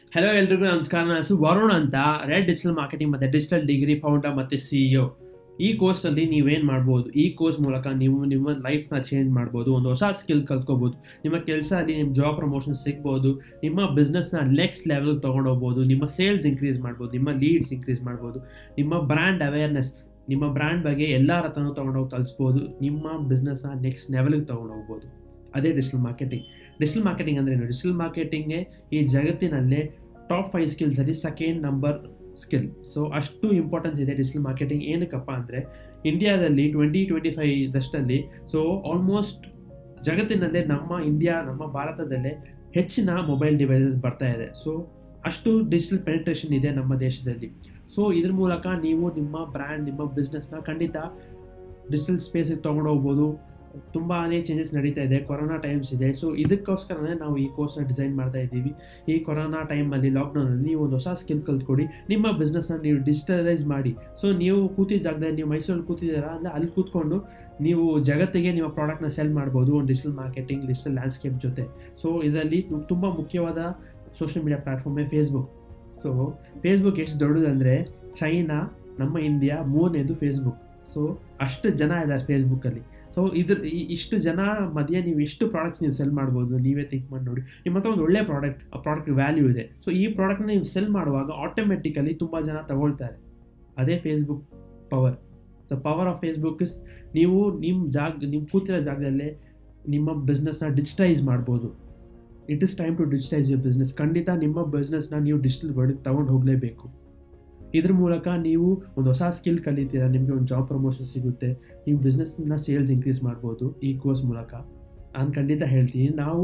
Hello ಎಲ್ರಿಗೂ ನಮಸ್ಕಾರ. ನನ್ನ ಹೆಸರು ವರುಣ್ ಅಂತ. ರೆಡ್ ಡಿಜಿಟಲ್ ಮಾರ್ಕೆಟಿಂಗ್ ಮತ್ತು ಡಿಜಿಟಲ್ ಡಿಗ್ರಿ ಫೌಂಡರ್ ಮತ್ತು CEO. ಈ ಕೋರ್ಸಲ್ಲಿ ನೀವೇನು ಮಾಡ್ಬೋದು, ಈ ಕೋರ್ಸ್ ಮೂಲಕ ನೀವು ನಿಮ್ಮ ಲೈಫ್ನ ಚೇಂಜ್ ಮಾಡ್ಬೋದು, ಒಂದು ಹೊಸ ಸ್ಕಿಲ್ ಕಲ್ತ್ಕೋಬೋದು, ನಿಮ್ಮ ಕೆಲಸ ಅಲ್ಲಿ ನಿಮ್ಮ ಜಾಬ್ ಪ್ರಮೋಷನ್ ಸಿಗ್ಬೋದು, ನಿಮ್ಮ ಬಿಸ್ನೆಸ್ನ ನೆಕ್ಸ್ಟ್ ಲೆವೆಲ್ಗೆ ತೊಗೊಂಡೋಗ್ಬೋದು, ನಿಮ್ಮ ಸೇಲ್ಸ್ ಇನ್ಕ್ರೀಸ್ ಮಾಡ್ಬೋದು, ನಿಮ್ಮ ಲೀಡ್ಸ್ ಇನ್ಕ್ರೀಸ್ ಮಾಡ್ಬೋದು, ನಿಮ್ಮ ಬ್ರ್ಯಾಂಡ್ ಅವೇರ್ನೆಸ್, ನಿಮ್ಮ ಬ್ರ್ಯಾಂಡ್ ಬಗ್ಗೆ ಎಲ್ಲರ ಹತ್ರನೂ ತೊಗೊಂಡೋಗಿ ತಲುಪಿಸ್ಬೋದು, ನಿಮ್ಮ ಬಿಸ್ನೆಸ್ನ ನೆಕ್ಸ್ಟ್ ಲೆವೆಲ್ಗೆ ತೊಗೊಂಡೋಗ್ಬೋದು. ಅದೇ ಡಿಜಿಟಲ್ ಮಾರ್ಕೆಟಿಂಗ್. ಡಿಜಿಟಲ್ ಮಾರ್ಕೆಟಿಂಗ್ ಅಂದರೆ ಏನು? ಡಿಜಿಟಲ್ ಮಾರ್ಕೆಟಿಂಗೇ ಈ ಜಗತ್ತಿನಲ್ಲೇ ಟಾಪ್ 5 ಸ್ಕಿಲ್ಸಲ್ಲಿ ಸೆಕೆಂಡ್ ನಂಬರ್ ಸ್ಕಿಲ್. ಸೊ ಅಷ್ಟು ಇಂಪಾರ್ಟೆನ್ಸ್ ಇದೆ ಡಿಜಿಟಲ್ ಮಾರ್ಕೆಟಿಂಗ್. ಏನಕ್ಕಪ್ಪ ಅಂದರೆ ಇಂಡಿಯಾದಲ್ಲಿ 2025 ಸೊ ಆಲ್ಮೋಸ್ಟ್ ಜಗತ್ತಿನಲ್ಲೇ ನಮ್ಮ ಭಾರತದಲ್ಲೇ ಹೆಚ್ಚಿನ ಮೊಬೈಲ್ ಡಿವೈಸಸ್ ಬರ್ತಾ ಇದೆ. ಸೊ ಅಷ್ಟು ಡಿಜಿಟಲ್ ಪೆನಿಟ್ರೇಷನ್ ಇದೆ ನಮ್ಮ ದೇಶದಲ್ಲಿ. ಸೊ ಇದ್ರ ಮೂಲಕ ನೀವು ನಿಮ್ಮ ಬ್ರ್ಯಾಂಡ್, ನಿಮ್ಮ ಬಿಸ್ನೆಸ್ನ ಖಂಡಿತ ಡಿಜಿಟಲ್ ಸ್ಪೇಸಿಗೆ ತೊಗೊಂಡೋಗ್ಬೋದು. ತುಂಬಾ ಚೇಂಜಸ್ ನಡೀತಾ ಇದೆ. ಕೊರೋನಾ ಟೈಮ್ಸ್ ಇದೆ. ಸೊ ಇದಕ್ಕೋಸ್ಕರನೇ ನಾವು ಈ ಕೋರ್ಸ್ನ ಡಿಸೈನ್ ಮಾಡ್ತಾ ಇದ್ದೀವಿ. ಈ ಕೊರೋನಾ ಟೈಮಲ್ಲಿ, ಲಾಕ್ಡೌನಲ್ಲಿ ನೀವು ಒಂದು ಹೊಸ ಸ್ಕಿಲ್ ಕಲ್ತ್ಕೊಡಿ, ನಿಮ್ಮ ಬಿಸ್ನೆಸ್ನ ನೀವು ಡಿಜಿಟಲೈಸ್ ಮಾಡಿ. ಸೊ ನೀವು ಕೂತಿದ್ದ ಜಾಗದಲ್ಲಿ, ನೀವು ಮೈಸೂರಲ್ಲಿ ಕೂತಿದ್ದೀರಾ ಅಂದರೆ ಅಲ್ಲಿ ಕೂತ್ಕೊಂಡು ನೀವು ಜಗತ್ತಿಗೆ ನಿಮ್ಮ ಪ್ರಾಡಕ್ಟ್ನ ಸೆಲ್ ಮಾಡ್ಬೋದು ಒಂದು ಡಿಜಿಟಲ್ ಮಾರ್ಕೆಟಿಂಗ್, ಡಿಜಿಟಲ್ ಲ್ಯಾಂಡ್ಸ್ಕೇಪ್ ಜೊತೆ. ಸೊ ಇದರಲ್ಲಿ ತುಂಬ ಮುಖ್ಯವಾದ ಸೋಷಿಯಲ್ ಮೀಡಿಯಾ ಪ್ಲ್ಯಾಟ್ಫಾರ್ಮೇ ಫೇಸ್ಬುಕ್. ಸೊ ಫೇಸ್ಬುಕ್ ಎಷ್ಟು ದೊಡ್ಡದಂದರೆ ಚೈನಾ, ನಮ್ಮ ಇಂಡಿಯಾ, ಮೂರನೇದು ಫೇಸ್ಬುಕ್. ಸೊ ಅಷ್ಟು ಜನ ಇದ್ದಾರೆ ಫೇಸ್ಬುಕ್ಕಲ್ಲಿ. ಸೊ ಇಷ್ಟು ಜನ ಮಧ್ಯೆ ನೀವು ಎಷ್ಟು ಪ್ರಾಡಕ್ಟ್ಸ್ ನೀವು ಸೆಲ್ ಮಾಡ್ಬೋದು, ನೀವೇ ಥಿಂಕ್ ಮಾಡಿ ನೋಡಿ. ನಿಮ್ಮ ಹತ್ರ ಒಂದು ಒಳ್ಳೆ ಪ್ರಾಡಕ್ಟ್ ವ್ಯಾಲ್ಯೂ ಇದೆ. ಸೊ ಈ ಪ್ರಾಡಕ್ಟ್ನ ನೀವು ಸೆಲ್ ಮಾಡುವಾಗ ಆಟೋಮೆಟಿಕಲಿ ತುಂಬ ಜನ ತಗೊಳ್ತಾರೆ. ಅದೇ Facebook power. So power of Facebook is ನೀವು ನಿಮ್ಮ ಕೂತಿರೋ ಜಾಗದಲ್ಲೇ ನಿಮ್ಮ ಬಿಸ್ನೆಸ್ನ ಡಿಜಿಟೈಸ್ ಮಾಡ್ಬೋದು. It is time to digitise your business. ಖಂಡಿತ ನಿಮ್ಮ ಬಿಸ್ನೆಸ್ನ ನೀವು ಡಿಜಿಟಲ್ ವರ್ಲ್ಡ್ಗೆ ತೊಗೊಂಡು ಹೋಗಲೇಬೇಕು. ಇದ್ರ ಮೂಲಕ ನೀವು ಒಂದು ಹೊಸ ಸ್ಕಿಲ್ ಕಲಿತೀರಾ, ನಿಮಗೆ ಒಂದು ಜಾಬ್ ಪ್ರಮೋಷನ್ ಸಿಗುತ್ತೆ, ನೀವು ಬಿಸ್ನೆಸ್ನ ಸೇಲ್ಸ್ ಇನ್ಕ್ರೀಸ್ ಮಾಡ್ಬೋದು ಈ ಕೋರ್ಸ್ ಮೂಲಕ. ನಾನು ಖಂಡಿತ ಹೇಳ್ತೀನಿ, ನಾವು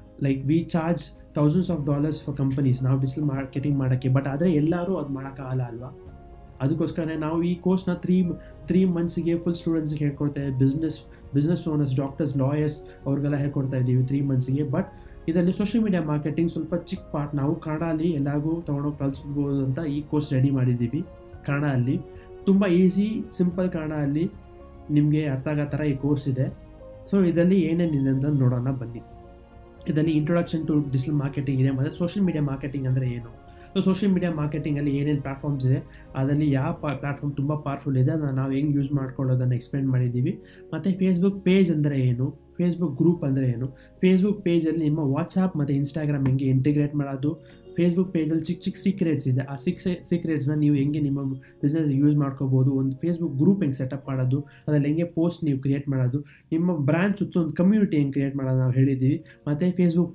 we charge $1000s for companies ನಾವು ಡಿಜಿಟಲ್ ಮಾರ್ಕೆಟಿಂಗ್ ಮಾಡೋಕ್ಕೆ. ಬಟ್ ಆದರೆ ಎಲ್ಲರೂ ಅದು ಮಾಡೋಕ್ಕಾಗಲ್ಲ ಅಲ್ವಾ? ಅದಕ್ಕೋಸ್ಕರ ನಾವು ಈ ಕೋರ್ಸ್ನ ತ್ರೀ ಮಂತ್ಸಿಗೆ ಫುಲ್ ಸ್ಟೂಡೆಂಟ್ಸ್ಗೆ ಹೇಳ್ಕೊಡ್ತಾ ಇದ್ದೀವಿ. ಬಿಸ್ನೆಸ್ ಓನರ್ಸ್, ಡಾಕ್ಟರ್ಸ್, ಲಾಯರ್ಸ್ ಅವ್ರಿಗೆಲ್ಲ ಹೇಳ್ಕೊಡ್ತಾ ಇದ್ದೀವಿ 3 ಮಂತ್ಸಿಗೆ. ಬಟ್ ಇದರಲ್ಲಿ ಸೋಷಿಯಲ್ ಮೀಡಿಯಾ ಮಾರ್ಕೆಟಿಂಗ್ ಸ್ವಲ್ಪ ಚಿಕ್ಕ ಪಾರ್ಟ್. ನಾವು ಕನ್ನಡಲ್ಲಿ ಎಲ್ಲರಿಗೂ ತೊಗೊಂಡೋಗಿ ಕಲಿಸ್ಬೋದು ಅಂತ ಈ ಕೋರ್ಸ್ ರೆಡಿ ಮಾಡಿದ್ದೀವಿ. ಕನ್ನಡಲ್ಲಿ ತುಂಬ ಈಸಿ, ಸಿಂಪಲ್ ಕನ್ನಡಲ್ಲಿ ನಿಮಗೆ ಅರ್ಥ ಆಗೋ ಥರ ಈ ಕೋರ್ಸ್ ಇದೆ. ಸೊ ಇದರಲ್ಲಿ ಏನೇನಿದೆ ಅಂತ ನೋಡೋಣ ಬನ್ನಿ. ಇದರಲ್ಲಿ ಇಂಟ್ರೊಡಕ್ಷನ್ ಟು ಡಿಜಿಟಲ್ ಮಾರ್ಕೆಟಿಂಗ್ ಇದೆ, ಮತ್ತು ಸೋಷಿಯಲ್ ಮೀಡಿಯಾ ಮಾರ್ಕೆಟಿಂಗ್ ಅಂದರೆ ಏನು. ಸೊ ಸೋಷಿಯಲ್ ಮೀಡಿಯಾ ಮಾರ್ಕೆಟಿಂಗಲ್ಲಿ ಏನೇನು ಪ್ಲ್ಯಾಟ್ಫಾರ್ಮ್ಸ್ ಇದೆ, ಅದರಲ್ಲಿ ಯಾವ ಪ್ಲ್ಯಾಟ್ಫಾರ್ಮ್ ತುಂಬ ಪವರ್ಫುಲ್ ಇದೆ, ನಾವು ಹೆಂಗೆ ಯೂಸ್ ಮಾಡ್ಕೊಳ್ಳೋದನ್ನು ಎಕ್ಸ್ಪ್ಲೇನ್ ಮಾಡಿದ್ದೀವಿ. ಮತ್ತು ಫೇಸ್ಬುಕ್ ಪೇಜ್ ಅಂದರೆ ಏನು, ಫೇಸ್ಬುಕ್ ಗ್ರೂಪ್ ಅಂದರೆ ಏನು, ಫೇಸ್ಬುಕ್ ಪೇಜಲ್ಲಿ ನಿಮ್ಮ ವಾಟ್ಸಾಪ್ ಮತ್ತು ಇನ್ಸ್ಟಾಗ್ರಾಮ್ ಹೆಂಗೆ ಇಂಟಿಗ್ರೇಟ್ ಮಾಡೋದು, ಫೇಸ್ಬುಕ್ ಪೇಜಲ್ಲಿ ಚಿಕ್ಕ ಸೀಕ್ರೆಟ್ಸ್ ಇದೆ, ಆ ಸೀಕ್ರೆಟ್ಸ್ನ ನೀವು ಹೆಂಗೆ ನಿಮ್ಮ ಬಿಸ್ನೆಸ್ ಯೂಸ್ ಮಾಡ್ಕೋಬೋದು, ಒಂದು ಫೇಸ್ಬುಕ್ ಗ್ರೂಪ್ ಹೆಂಗೆ ಸೆಟಪ್ ಮಾಡೋದು, ಅದರಲ್ಲಿ ಹೆಂಗೆ ಪೋಸ್ಟ್ ನೀವು ಕ್ರಿಯೇಟ್ ಮಾಡೋದು, ನಿಮ್ಮ ಬ್ರ್ಯಾಂಡ್ ಸುತ್ತ ಒಂದು ಕಮ್ಯುನಿಟಿ ಹೆಂಗೆ ಕ್ರಿಯೇಟ್ ಮಾಡೋದು ನಾವು ಹೇಳಿದ್ದೀವಿ. ಮತ್ತು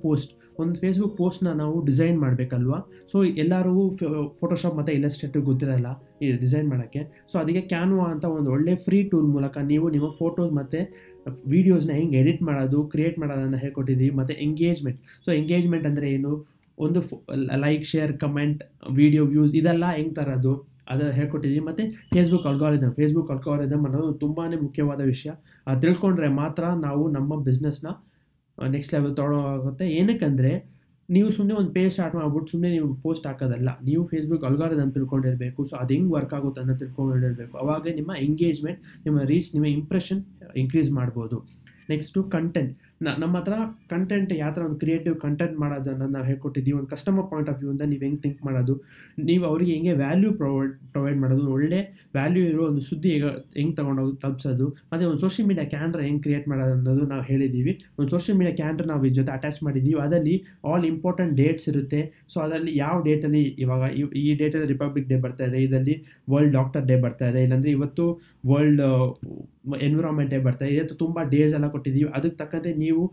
ಫೇಸ್ಬುಕ್ ಪೋಸ್ಟ್ನ ನಾವು ಡಿಸೈನ್ ಮಾಡಬೇಕಲ್ವಾ. ಸೊ ಎಲ್ಲರಿಗೂ ಫೋಟೋಶಾಪ್ ಮತ್ತು ಇಲಸ್ಟ್ರೇಟಿವ್ ಗೊತ್ತಿರಲ್ಲ ಈ ಡಿಸೈನ್ ಮಾಡೋಕ್ಕೆ. ಸೊ ಅದಕ್ಕೆ ಕ್ಯಾನ್ವಾ ಅಂತ ಒಂದು ಒಳ್ಳೆ ಫ್ರೀ ಟೂಲ್ ಮೂಲಕ ನೀವು ನಿಮ್ಮ ಫೋಟೋಸ್ ಮತ್ತು ವೀಡಿಯೋಸ್ನ ಹೆಂಗೆ ಎಡಿಟ್ ಮಾಡೋದು, ಕ್ರಿಯೇಟ್ ಮಾಡೋದನ್ನು ಹೇಳ್ಕೊಟ್ಟಿದ್ದೀವಿ. ಮತ್ತು ಎಂಗೇಜ್ಮೆಂಟ್ ಅಂದರೆ ಏನು, ಒಂದು like, share, comment, video views ಇದೆಲ್ಲ ಹೆಂಗೆ ತರೋದು ಅದು ಹೇಳ್ಕೊಟ್ಟಿದ್ದೀವಿ. ಮತ್ತು ಫೇಸ್ಬುಕ್ ಅಲ್ಗಾರಿದಮ್ ಅನ್ನೋದು ತುಂಬಾ ಮುಖ್ಯವಾದ ವಿಷಯ. ಅದು ತಿಳ್ಕೊಂಡ್ರೆ ಮಾತ್ರ ನಾವು ನಮ್ಮ ಬಿಸ್ನೆಸ್ನ ನೆಕ್ಸ್ಟ್ ಲೆವೆಲ್ ತೊಗೊಳೋಗುತ್ತೆ. ಏನಕ್ಕಂದರೆ ನೀವು ಸುಮ್ಮನೆ ಒಂದು ಪೇಜ್ ಸ್ಟಾರ್ಟ್ ಮಾಡ್ಬಿಟ್ಟು ಸುಮ್ಮನೆ ನೀವು ಪೋಸ್ಟ್ ಹಾಕೋದಲ್ಲ, ನೀವು ಫೇಸ್ಬುಕ್ ಅಲ್ಗಾರಿದಮ್ ತಿಳ್ಕೊಂಡಿರಬೇಕು. ಸೊ ಅದು ಹೆಂಗೆ ವರ್ಕ್ ಆಗುತ್ತೆ ಅನ್ನೋ ತಿಳ್ಕೊಂಡಿರಬೇಕು. ಅವಾಗ ನಿಮ್ಮ ಎಂಗೇಜ್ಮೆಂಟ್, ನಿಮ್ಮ ರೀಚ್, ನಿಮ್ಮ ಇಂಪ್ರೆಷನ್ ಇನ್ಕ್ರೀಸ್ ಮಾಡ್ಬೋದು. Next content. ನಮ್ಮ ಹತ್ರ ಕಂಟೆಂಟ್ ಯಾವ ಥರ ಒಂದು ಕ್ರಿಯೇಟಿವ್ ಕಂಟೆಂಟ್ ಮಾಡೋದು ಅನ್ನೋದು ನಾವು ಹೇಳ್ಕೊಟ್ಟಿದ್ದೀವಿ. ಒಂದು ಕಸ್ಟಮರ್ ಪಾಯಿಂಟ್ ಆಫ್ ವ್ಯೂಯಿಂದ ನೀವು ಹೆಂಗೆ ಥಿಂಕ್ ಮಾಡೋದು, ನೀವು ಅವರಿಗೆ ಹೆಂಗೆ ವ್ಯಾಲ್ಯೂ ಪ್ರೊವೈಡ್ ಮಾಡೋದು, ಒಳ್ಳೆ ವ್ಯಾಲ್ಯೂ ಇರೋ ಒಂದು ಸುದ್ದಿ ಹೆಂಗೆ ತೊಗೊಂಡೋಗಿ ತಲುಪಿಸೋದು, ಮತ್ತು ಒಂದು ಸೋಷಿಯಲ್ ಮೀಡಿಯಾ ಕ್ಯಾಲೆಂಡರ್ ಹೆಂಗೆ ಕ್ರಿಯೇಟ್ ಮಾಡೋದು ಅನ್ನೋದು ನಾವು ಹೇಳಿದ್ದೀವಿ. ಒಂದು ಸೋಷಿಯಲ್ ಮೀಡಿಯಾ ಕ್ಯಾಲೆಂಡರ್ ನಾವು ಇದ್ರ ಜೊತೆ ಅಟ್ಯಾಚ್ ಮಾಡಿದ್ದೀವಿ. ಅದರಲ್ಲಿ ಆಲ್ ಇಂಪಾರ್ಟೆಂಟ್ ಡೇಟ್ಸ್ ಇರುತ್ತೆ. ಸೊ ಅದರಲ್ಲಿ ಯಾವ ಡೇಟಲ್ಲಿ, ಇವಾಗ ಈ ಡೇಟಲ್ಲಿ ರಿಪಬ್ಲಿಕ್ ಡೇ ಬರ್ತಾ ಇದೆ, ಇದರಲ್ಲಿ ವರ್ಲ್ಡ್ ಡಾಕ್ಟರ್ ಡೇ ಬರ್ತಾ ಇದೆ, ಇಲ್ಲಾಂದರೆ ಇವತ್ತು ವರ್ಲ್ಡ್ ಎನ್ವಿರಾನ್ಮೆಂಟ್ ಡೇ ಬರ್ತಾ ಇದೆ. ಇದು ತುಂಬ ಡೇಸ್ ಎಲ್ಲ ಕೊಟ್ಟಿದ್ದೀವಿ. ಅದಕ್ಕೆ ತಕ್ಕಂತೆ ನೀವು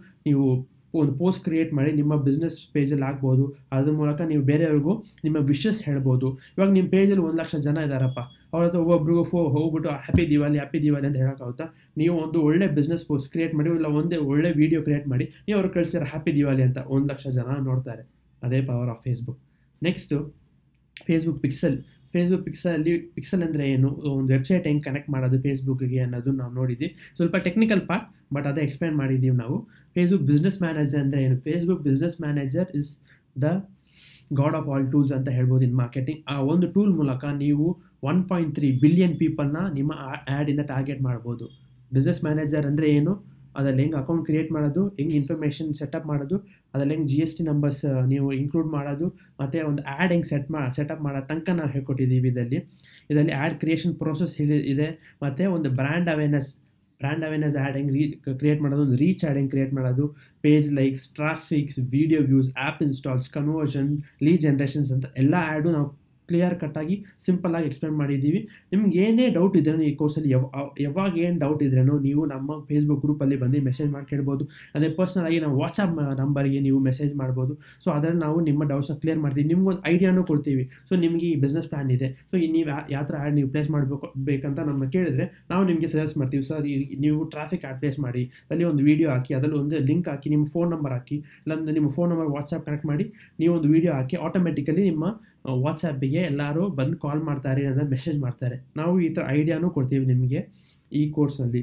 ಒಂದು ಪೋಸ್ಟ್ ಕ್ರಿಯೇಟ್ ಮಾಡಿ ನಿಮ್ಮ ಬಿಸ್ನೆಸ್ ಪೇಜಲ್ಲಿ ಹಾಕ್ಬೋದು. ಅದ್ರ ಮೂಲಕ ನೀವು ಬೇರೆಯವ್ರಿಗೂ ನಿಮ್ಮ ವಿಶಸ್ ಹೇಳ್ಬೋದು. ಇವಾಗ ನಿಮ್ಮ ಪೇಜಲ್ಲಿ 1,00,000 ಜನ ಇದ್ದಾರಪ್ಪ, ಅವ್ರ ಹತ್ರ ಒಬ್ಬೊಬ್ರಿಗೂ ಹೋಗ್ಬಿಟ್ಟು ಹ್ಯಾಪಿ ದಿವಾಲಿ ಅಂತ ಹೇಳೋಕ್ಕಾಗುತ್ತಾ? ನೀವು ಒಂದು ಒಳ್ಳೆ ಬಿಸ್ನೆಸ್ ಪೋಸ್ಟ್ ಕ್ರಿಯೇಟ್ ಮಾಡಿ, ಇಲ್ಲ ಒಂದೇ ಒಳ್ಳೆ ವೀಡಿಯೋ ಕ್ರಿಯೇಟ್ ಮಾಡಿ, ನೀವು ಅವ್ರಿಗೆ ಕಳಿಸಿರ ಹ್ಯಾಪಿ ದಿವಾಲಿ ಅಂತ 1,00,000 ಜನ ನೋಡ್ತಾರೆ. ಅದೇ power of Facebook. Next Facebook pixel ಅಂದರೆ ಏನು, ಒಂದು ವೆಬ್ಸೈಟ್ ಹೆಂಗೆ ಕನೆಕ್ಟ್ ಮಾಡೋದು ಫೇಸ್ಬುಕ್ಗೆ ಅನ್ನೋದು ನಾವು ನೋಡಿದ್ವಿ. ಸ್ವಲ್ಪ ಟೆಕ್ನಿಕಲ್ ಪಾರ್ಟ್, ಬಟ್ ಅದೇ ಎಕ್ಸ್ಪ್ಲೇನ್ ಮಾಡಿದ್ದೀವಿ ನಾವು. ಫೇಸ್ಬುಕ್ ಬಿಸ್ನೆಸ್ ಮ್ಯಾನೇಜರ್ ಅಂದರೆ ಏನು, Facebook business manager is the god of all tools ಅಂತ ಹೇಳ್ಬೋದು ಇನ್ ಮಾರ್ಕೆಟಿಂಗ್. ಆ ಒಂದು ಟೂಲ್ ಮೂಲಕ ನೀವು 1.3 ಬಿಲಿಯನ್ ಪೀಪಲ್ನ ನಿಮ್ಮ ಆ್ಯಡಿಂದ ಟಾರ್ಗೆಟ್ ಮಾಡ್ಬೋದು. ಬಿಸ್ನೆಸ್ ಮ್ಯಾನೇಜರ್ ಅಂದರೆ ಏನು, ಅದರಲ್ಲಿ ಹೆಂಗೆ ಅಕೌಂಟ್ ಕ್ರಿಯೇಟ್ ಮಾಡೋದು, ಹೆಂಗೆ ಇನ್ಫಾರ್ಮೇಷನ್ ಸೆಟಪ್ ಮಾಡೋದು, ಅದರಲ್ಲಿ ಹೆಂಗೆ GST ನಂಬರ್ಸ್ ನೀವು ಇನ್ಕ್ಲೂಡ್ ಮಾಡೋದು, ಮತ್ತು ಒಂದು ಆ್ಯಡ್ ಹೆಂಗೆ ಸೆಟಪ್ ಮಾಡೋ ತನಕ ನಾವು ಹೇಳ್ಕೊಟ್ಟಿದ್ದೀವಿ. ಇದರಲ್ಲಿ ಆ್ಯಡ್ ಕ್ರಿಯೇಷನ್ ಪ್ರೋಸೆಸ್ ಇದೆ, ಮತ್ತು ಒಂದು ಬ್ರ್ಯಾಂಡ್ ಅವೇರ್ನೆಸ್ ಆ್ಯಡ್ ಹೆಂಗೆ ಕ್ರಿಯೇಟ್ ಮಾಡೋದು, ಒಂದು ರೀಚ್ ಆ್ಯಡ್ ಹೆಂಗೆ ಕ್ರಿಯೇಟ್ ಮಾಡೋದು, page likes, traffics, video views, app installs, conversion, lead generations ಅಂತ ಎಲ್ಲ ಆ್ಯಡು ನಾವು ಕ್ಲಿಯರ್ ಕಟ್ಟಾಗಿ ಸಿಂಪಲ್ಲಾಗಿ ಎಕ್ಸ್ಪ್ಲೇನ್ ಮಾಡಿದ್ದೀವಿ. ನಿಮ್ಗೆ ಏನೇ ಡೌಟ್ ಇದ್ರೂ ಈ ಕೋರ್ಸಲ್ಲಿ ಯಾವಾಗ ಏನು ಡೌಟ್ ಇದ್ರೂ ನೀವು ನಮ್ಮ ಫೇಸ್ಬುಕ್ ಗ್ರೂಪಲ್ಲಿ ಬಂದು ಮೆಸೇಜ್ ಮಾಡಿ ಕೇಳ್ಬೋದು. ಅದೇ ಪರ್ಸ್ನಲಾಗಿ ನಾವು ವಾಟ್ಸಪ್ ನಂಬರ್ಗೆ ನೀವು ಮೆಸೇಜ್ ಮಾಡ್ಬೋದು. ಸೊ ಅದರಲ್ಲಿ ನಾವು ನಿಮ್ಮ ಡೌಟ್ಸ್ನ ಕ್ಲಿಯರ್ ಮಾಡ್ತೀವಿ, ನಿಮ್ಗೊಂದು ಐಡಿಯಾನೂ ಕೊಡ್ತೀವಿ. ಸೊ ನಿಮಗೆ ಈ ಬಿಸ್ನೆಸ್ ಪ್ಲ್ಯಾನ್ ಇದೆ, ಸೊ ನೀವು ಯಾವ ಥರ ಆ್ಯಡ್ ನೀವು ಪ್ಲೇಸ್ ಬೇಕಂತ ನಮ್ಮನ್ನ ಕೇಳಿದ್ರೆ ನಾವು ನಿಮಗೆ ಸಜೆಸ್ಟ್ ಮಾಡ್ತೀವಿ. ಸರ್ ನೀವು ಟ್ರಾಫಿಕ್ ಆ್ಯಡ್ ಪ್ಲೇಸ್ ಮಾಡಿ, ಅಲ್ಲಿ ಒಂದು ವೀಡಿಯೋ ಹಾಕಿ, ಅದರಲ್ಲಿ ಒಂದು ಲಿಂಕ್ ಹಾಕಿ, ನಿಮ್ಮ ಫೋನ್ ನಂಬರ್ ಹಾಕಿ, ಇಲ್ಲಾಂದರೆ ನಿಮ್ಮ ಫೋನ್ ನಂಬರ್ ವಾಟ್ಸಪ್ ಕನೆಕ್ಟ್ ಮಾಡಿ ನೀವು ಒಂದು ವೀಡಿಯೋ ಹಾಕಿ, ಆಟೋಮೆಟಿಕಲಿ ನಿಮ್ಮ ವಾಟ್ಸಪ್ಪಿಗೆ ಎಲ್ಲರೂ ಬಂದು ಕಾಲ್ ಮಾಡ್ತಾರೆ ಅಂತ ಮೆಸೇಜ್ ಮಾಡ್ತಾರೆ. ನಾವು ಈ ಥರ ಐಡಿಯಾನೂ ಕೊಡ್ತೀವಿ ನಿಮಗೆ ಈ ಕೋರ್ಸಲ್ಲಿ.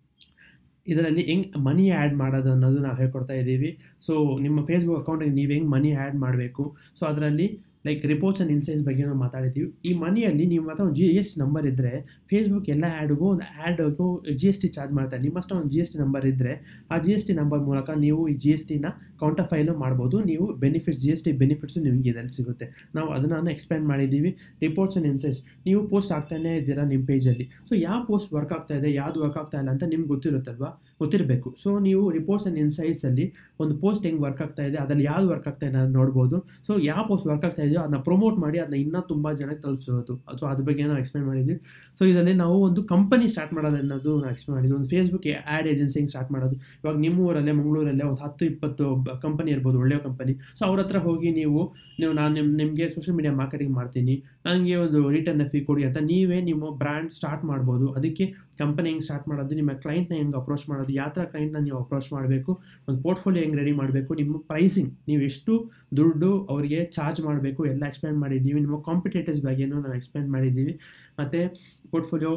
ಇದರಲ್ಲಿ ಹೆಂಗೆ ಮನಿ ಆ್ಯಡ್ ಮಾಡೋದು ಅನ್ನೋದು ನಾವು ಹೇಳ್ಕೊಡ್ತಾ ಇದ್ದೀವಿ. ಸೊ ನಿಮ್ಮ ಫೇಸ್ಬುಕ್ ಅಕೌಂಟಿಗೆ ನೀವು ಹೆಂಗೆ ಮನಿ ಆ್ಯಡ್ ಮಾಡಬೇಕು, ಸೊ ಅದರಲ್ಲಿ ಲೈಕ್ ರಿಪೋರ್ಟ್ಸ್ ಆ್ಯಂಡ್ ಇನ್ಸೈಟ್ಸ್ ಬಗ್ಗೆ ನಾವು ಮಾತಾಡಿದ್ದೀವಿ. ಈ ಮನಿಯಲ್ಲಿ ನಿಮ್ಮ ಹತ್ರ ಒಂದು GST ನಂಬರ್ ಇದ್ದರೆ ಫೇಸ್ಬುಕ್ ಎಲ್ಲ ಆ್ಯಡ್ಗೂ ಒಂದು ಆ್ಯಡ್ಗೂ GST ಚಾರ್ಜ್ ಮಾಡ್ತಾರೆ. ನಿಮ್ಮ ಹತ್ರ ಒಂದು GST ನಂಬರ್ ಇದ್ದರೆ ಆ GST ನಂಬರ್ ಮೂಲಕ ನೀವು ಈ GSTನ ಕೌಂಟರ್ ಫೈಲು ಮಾಡ್ಬೋದು. ನೀವು GST ಬೆನಿಫಿಟ್ಸು ನಿಮಗೆ ಇದರಲ್ಲಿ ಸಿಗುತ್ತೆ. ನಾವು ಅದನ್ನು ಎಕ್ಸ್ಪ್ಲೇನ್ ಮಾಡಿದ್ದೀವಿ. ರಿಪೋರ್ಟ್ಸ್ ಆ್ಯಂಡ್ ಇನ್ಸೈಟ್ಸ್ ನೀವು ಪೋಸ್ಟ್ ಆಗ್ತಾನೆ ಇದ್ದೀರಾ ನಿಮ್ಮ ಪೇಜಲ್ಲಿ. ಸೊ ಯಾವ ಪೋಸ್ಟ್ ವರ್ಕ್ ಆಗ್ತಾ ಇದೆ, ಯಾವುದು ವರ್ಕ್ ಆಗ್ತಾ ಇಲ್ಲ ಅಂತ ನಿಮ್ಗೆ ಗೊತ್ತಿರಬೇಕು. ಸೊ ನೀವು ರಿಪೋರ್ಟ್ಸ್ ಆ್ಯಂಡ್ ಇನ್ಸೈಟ್ಸಲ್ಲಿ ಒಂದು ಪೋಸ್ಟ್ ಹೆಂಗೆ ವರ್ಕ್ ಆಗ್ತಾ ಇದೆ, ಅದರಲ್ಲಿ ಯಾವುದು ವರ್ಕ್ ಆಗ್ತಾ ಇದೆ ಅನ್ನೋದು ನೋಡ್ಬೋದು. ಸೊ ಯಾವ ಪೋಸ್ಟ್ ವರ್ಕ್ ಆಗ್ತಾ ಇದೆಯೋ ಅದನ್ನ ಪ್ರಮೋಟ್ ಮಾಡಿ ಅದನ್ನ ಇನ್ನೂ ತುಂಬ ಜನಕ್ಕೆ ತಲುಪಿಸೋದು. ಸೊ ಅದ್ರ ಬಗ್ಗೆ ನಾವು ಎಕ್ಸ್ಪ್ಲೇನ್ ಮಾಡಿದ್ವಿ. ಸೊ ಇದರಲ್ಲಿ ನಾವು ಒಂದು ಕಂಪನಿ ಸ್ಟಾರ್ಟ್ ಮಾಡೋದು ಅನ್ನೋದು ನಾವು ಎಕ್ಸ್ಪ್ಲೇನ್ ಮಾಡಿದ್ವಿ. ಒಂದು ಫೇಸ್ಬುಕ್ ಆ್ಯಡ್ ಏಜೆನ್ಸಿ ಹೆಂಗೆ ಸ್ಟಾರ್ಟ್ ಮಾಡೋದು. ಇವಾಗ ನಿಮ್ಮ ಊರಲ್ಲೇ ಮಂಗಳೂರಲ್ಲೇ ಒಂದು 10-20 ಕಂಪನಿ ಇರ್ಬೋದು, ಒಳ್ಳೆಯ ಕಂಪನಿ. ಸೊ ಅವ್ರ ಹತ್ರ ಹೋಗಿ ನಾನು ನಿಮಗೆ ಸೋಷಿಯಲ್ ಮೀಡಿಯಾ ಮಾರ್ಕೆಟಿಂಗ್ ಮಾಡ್ತೀನಿ, ನನಗೆ ಒಂದು ರಿಟರ್ನ್ ಫೀ ಕೊಡಿ ಅಂತ ನೀವೇ ನಿಮ್ಮ ಬ್ರ್ಯಾಂಡ್ ಸ್ಟಾರ್ಟ್ ಮಾಡ್ಬೋದು. ಅದಕ್ಕೆ ಕಂಪನಿ ಹೆಂಗೆ ಸ್ಟಾರ್ಟ್ ಮಾಡೋದು, ನಿಮ್ಮ ಕ್ಲೈಂಟ್ನ ಹೆಂಗೆ ಅಪ್ರೋಚ್ ಮಾಡೋದು, ಯಾವ ಥರ ಕ್ಲೈಂಟ್ನ ನೀವು ಅಪ್ರೋಚ್ ಮಾಡಬೇಕು, ಒಂದು ಪೋರ್ಟ್ಫೋಲಿಯೋ ಹೆಂಗೆ ರೆಡಿ ಮಾಡಬೇಕು, ನಿಮ್ಮ ಪ್ರೈಸಿಂಗ್ ನೀವು ಎಷ್ಟು ದುಡ್ಡು ಅವರಿಗೆ ಚಾರ್ಜ್ ಮಾಡಬೇಕು ಎಲ್ಲ ಎಕ್ಸ್ಪ್ಲೇನ್ ಮಾಡಿದ್ದೀವಿ. ನಿಮ್ಮ ಕಾಂಪಿಟೇಟರ್ಸ್ ಬಗ್ಗೆನೂ ನಾವು ಎಕ್ಸ್ಪ್ಲೇನ್ ಮಾಡಿದ್ದೀವಿ. ಮತ್ತು ಪೋರ್ಟ್ಫೋಲಿಯೋ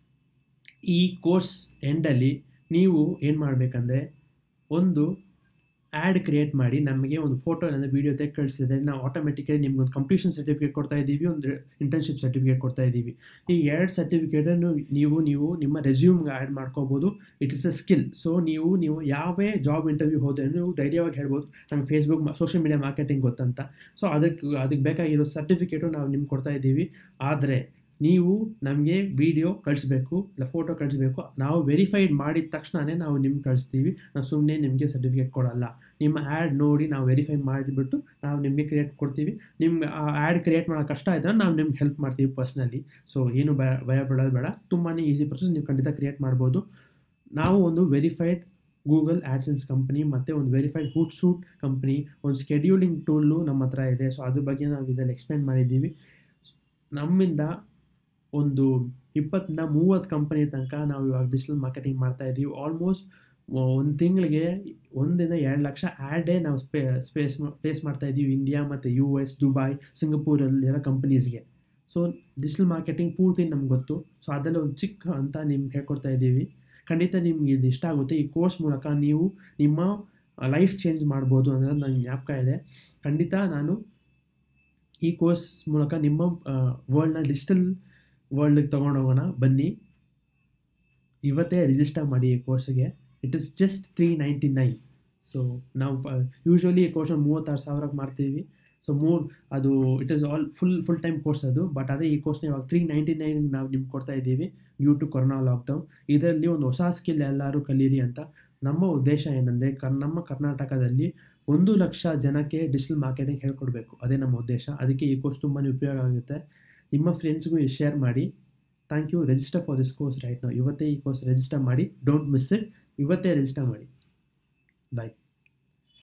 ಈ ಕೋರ್ಸ್ ಎಂಡಲ್ಲಿ ನೀವು ಏನು ಮಾಡಬೇಕಂದ್ರೆ ಒಂದು ಆ್ಯಡ್ ಕ್ರಿಯೇಟ್ ಮಾಡಿ ನಮಗೆ ಒಂದು ಫೋಟೋ ಅಂದರೆ ವೀಡಿಯೋ ತೆಗೆ ಕಳಿಸಿದ್ರೆ ನಾವು ಆಟೋಮೆಟಿಕಲಿ ನಿಮ್ಗೆ ಒಂದು ಕಂಪ್ಲೀಷನ್ ಸರ್ಟಿಫಿಕೇಟ್ ಕೊಡ್ತಾ ಇದ್ದೀವಿ, ಒಂದು ಇಂಟರ್ನ್ಶಿಪ್ ಸರ್ಟಿಫಿಕೇಟ್ ಕೊಡ್ತಾ ಇದ್ದೀವಿ. ಈ 2 ಸರ್ಟಿಫಿಕೇಟನ್ನು ನೀವು ನಿಮ್ಮ ರೆಸ್ಯೂಮ್ಗೆ ಆ್ಯಡ್ ಮಾಡ್ಕೋಬೋದು. It is a skill. So ನೀವು ಯಾವೇ ಜಾಬ್ ಇಂಟರ್ವ್ಯೂ ಹೋದರೆ ನೀವು ಧೈರ್ಯವಾಗಿ ಹೇಳ್ಬೋದು ನಂಗೆ ಫೇಸ್ಬುಕ್ ಸೋಷಿಯಲ್ ಮೀಡಿಯಾ ಮಾರ್ಕೆಟಿಂಗ್ ಗೊತ್ತಂತ. ಸೊ ಅದಕ್ಕೆ ಬೇಕಾಗಿರೋ ಸರ್ಟಿಫಿಕೇಟು ನಾವು ನಿಮ್ಗೆ ಕೊಡ್ತಾ ಇದ್ದೀವಿ. ಆದರೆ ನೀವು ನಮಗೆ ವಿಡಿಯೋ ಕಳಿಸ್ಬೇಕು, ಇಲ್ಲ ಫೋಟೋ ಕಳಿಸ್ಬೇಕು. ನಾವು ವೆರಿಫೈಡ್ ಮಾಡಿದ ತಕ್ಷಣವೇ ನಾವು ನಿಮ್ಗೆ ಕಳಿಸ್ತೀವಿ. ನಾವು ಸುಮ್ಮನೆ ನಿಮಗೆ ಸರ್ಟಿಫಿಕೇಟ್ ಕೊಡಲ್ಲ. ನಿಮ್ಮ ಆ್ಯಡ್ ನೋಡಿ ನಾವು ವೆರಿಫೈ ಮಾಡಿಬಿಟ್ಟು ನಾವು ನಿಮಗೆ ಕ್ರಿಯೇಟ್ ಕೊಡ್ತೀವಿ. ನಿಮ್ಗೆ ಆ ಆ್ಯಡ್ ಕ್ರಿಯೇಟ್ ಮಾಡೋ ಕಷ್ಟ ಇದ್ದರೆ ನಾವು ನಿಮ್ಗೆ ಹೆಲ್ಪ್ ಮಾಡ್ತೀವಿ ಪರ್ಸ್ನಲಿ. ಸೊ ಏನು ಭಯ ಪಡೋದು ಬೇಡ, ತುಂಬಾ ಈಸಿ ಪ್ರೊಸೆಸ್, ನೀವು ಖಂಡಿತ ಕ್ರಿಯೇಟ್ ಮಾಡ್ಬೋದು. ನಾವು ಒಂದು ವೆರಿಫೈಡ್ ಗೂಗಲ್ ಆ್ಯಡ್ಸೆನ್ಸ್ ಕಂಪ್ನಿ ಮತ್ತು ಒಂದು ವೆರಿಫೈಡ್ ಹುಟ್ಸೂಟ್ ಕಂಪ್ನಿ, ಒಂದು ಸ್ಕೆಡ್ಯೂಲಿಂಗ್ ಟೂಲು ನಮ್ಮ ಹತ್ರ ಇದೆ. ಸೊ ಅದ್ರ ಬಗ್ಗೆ ನಾವು ಇದರಲ್ಲಿ ಎಕ್ಸ್ಪ್ಲೇನ್ ಮಾಡಿದ್ದೀವಿ. ನಮ್ಮಿಂದ ಒಂದು 20-30 ಕಂಪನಿ ತನಕ ನಾವು ಇವಾಗ ಡಿಜಿಟಲ್ ಮಾರ್ಕೆಟಿಂಗ್ ಮಾಡ್ತಾಯಿದ್ದೀವಿ. ಆಲ್ಮೋಸ್ಟ್ ಒಂದು ತಿಂಗಳಿಗೆ 1-2 ಲಕ್ಷ ಆ್ಯಡೇ ನಾವು ಪ್ಲೇಸ್ ಮಾಡ್ತಾಯಿದ್ದೀವಿ ಇಂಡಿಯಾ ಮತ್ತು US, ದುಬೈ, ಸಿಂಗಪೂರಲ್ಲಿರೋ ಕಂಪನೀಸ್ಗೆ. ಸೊ ಡಿಜಿಟಲ್ ಮಾರ್ಕೆಟಿಂಗ್ ಪೂರ್ತಿ ನಮ್ಗೆ ಗೊತ್ತು. ಸೊ ಅದರಲ್ಲಿ ಒಂದು ಚಿಕ್ಕ ಅಂತ ನಿಮ್ಗೆ ಹೇಳ್ಕೊಡ್ತಾ ಇದ್ದೀವಿ. ಖಂಡಿತ ನಿಮ್ಗೆ ಇದು ಇಷ್ಟ ಆಗುತ್ತೆ. ಈ ಕೋರ್ಸ್ ಮೂಲಕ ನೀವು ನಿಮ್ಮ ಲೈಫ್ ಚೇಂಜ್ ಮಾಡ್ಬೋದು ಅನ್ನೋದು ನನಗೆ ಜ್ಞಾಪಕ ಇದೆ. ಖಂಡಿತ ನಾನು ಈ ಕೋರ್ಸ್ ಮೂಲಕ ನಿಮ್ಮ ವರ್ಲ್ಡ್ನ ಡಿಜಿಟಲ್ ವರ್ಲ್ಡ್ಗೆ ತೊಗೊಂಡೋಗೋಣ. ಬನ್ನಿ, ಇವತ್ತೇ ರಿಜಿಸ್ಟರ್ ಮಾಡಿ ಈ ಕೋರ್ಸ್ಗೆ. It is just $399. ಸೊ ನಾವು ಯೂಶ್ವಲಿ ಈ ಕೋರ್ಸ್ನ 36,000ಕ್ಕೆ ಮಾಡ್ತೀವಿ. ಸೊ ಅದು it is all full time course ಅದು. ಬಟ್ ಅದೇ ಈ ಕೋರ್ಸ್ನ ಇವಾಗ $399 ನಾವು ನಿಮ್ಗೆ ಕೊಡ್ತಾ ಇದ್ದೀವಿ ಡ್ಯೂ ಟು ಕೊರೋನಾ ಲಾಕ್ಡೌನ್. ಇದರಲ್ಲಿ ಒಂದು ಹೊಸ ಸ್ಕಿಲ್ ಎಲ್ಲರೂ ಕಲೀರಿ ಅಂತ. ನಮ್ಮ ಉದ್ದೇಶ ಏನಂದರೆ ನಮ್ಮ ಕರ್ನಾಟಕದಲ್ಲಿ 1 ಲಕ್ಷ ಜನಕ್ಕೆ ಡಿಜಿಟಲ್ ಮಾರ್ಕೆಟಿಂಗ್ ಹೇಳ್ಕೊಡ್ಬೇಕು. ಅದೇ ನಮ್ಮ ಉದ್ದೇಶ. ಅದಕ್ಕೆ ಈ ಕೋರ್ಸ್ ತುಂಬಾ ಉಪಯೋಗ ಆಗುತ್ತೆ. ನಿಮ್ಮ ಫ್ರೆಂಡ್ಸ್ಗೂ ಶೇರ್ ಮಾಡಿ. Thank you. Register for this course right ನಾವು. ಇವತ್ತೇ ಈ ಕೋರ್ಸ್ ರಿಜಿಸ್ಟರ್ ಮಾಡಿ. Don't miss it. ಇವತ್ತೇ ರಿಜಿಸ್ಟರ್ ಮಾಡಿ. ಬಾಯ್.